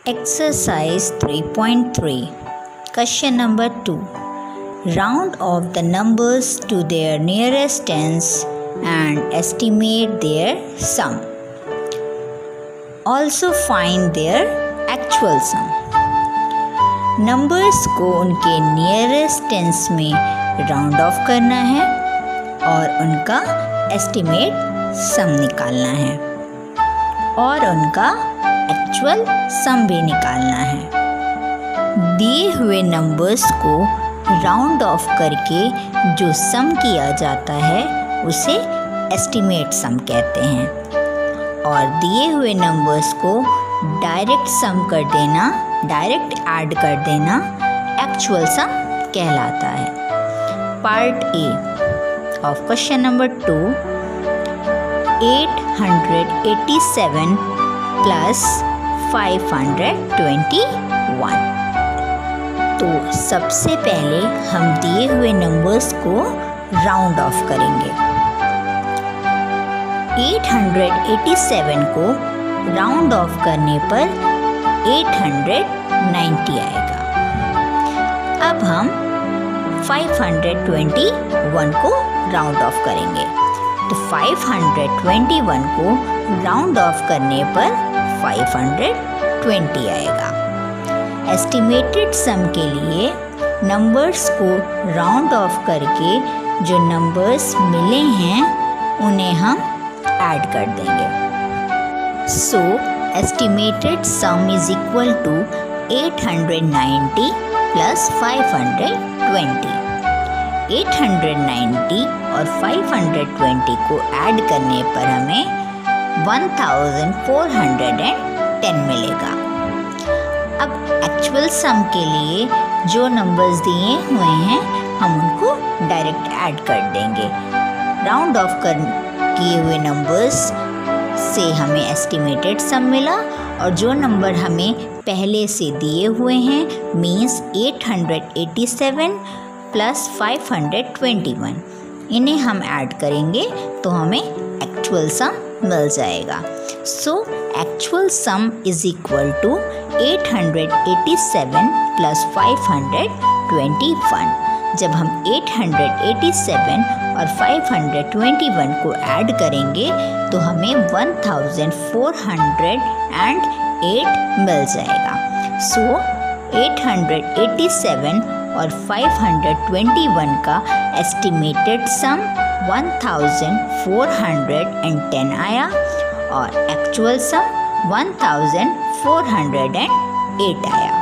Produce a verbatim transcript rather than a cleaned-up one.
Exercise three point three. Question number two. Round off the numbers to their nearest tens and estimate their sum. Also find their actual sum. Numbers को उनके nearest tens में round off करना है और उनका estimate सम निकालना है और उनका एक्चुअल सम भी निकालना है। दिए हुए नंबर्स को राउंड ऑफ करके जो सम किया जाता है उसे एस्टिमेट सम कहते हैं और दिए हुए नंबर्स को डायरेक्ट सम कर देना, डायरेक्ट ऐड कर देना एक्चुअल सम कहलाता है। Part A of question number two, eight hundred eighty seven plus five hundred twenty one. तो सबसे पहले हम दिए हुए नंबर्स को राउंड ऑफ करेंगे। एट हंड्रेड एटी सेवन को राउंड ऑफ करने पर एट हंड्रेड नाइंटी आएगा। अब हम फाइव हंड्रेड ट्वेंटी वन को राउंड ऑफ करेंगे तो फाइव हंड्रेड ट्वेंटी वन को राउंड ऑफ करने पर फाइव हंड्रेड ट्वेंटी आएगा। एस्टिमेटेड सम के लिए नंबर्स को राउंड ऑफ करके जो नंबर्स मिले हैं उन्हें हम ऐड कर देंगे। So estimated sum is equal to eight hundred ninety plus five hundred twenty. Eight hundred ninety और फाइव हंड्रेड ट्वेंटी को ऐड करने पर हमें one thousand four hundred ten मिलेगा। अब एक्चुअल सम के लिए जो नंबर्स दिए हुए हैं हम उनको डायरेक्ट ऐड कर देंगे। राउंड ऑफ कर किए हुए नंबर्स से हमें एस्टिमेटेड सम मिला और जो नंबर हमें पहले से दिए हुए हैं means eight hundred eighty seven plus five hundred twenty one, इन्हें हम ऐड करेंगे तो हमें एक्चुअल सम मिल जाएगा। So actual sum is equal to eight hundred eighty seven plus five hundred twenty one. जब हम एट हंड्रेड एटी सेवन और फाइव हंड्रेड ट्वेंटी वन को ऐड करेंगे तो हमें one thousand four hundred eight मिल जाएगा। So eight hundred eighty seven और फाइव हंड्रेड ट्वेंटी वन का estimated sum one thousand four hundred ten आया और actual sum one thousand four hundred eight आया।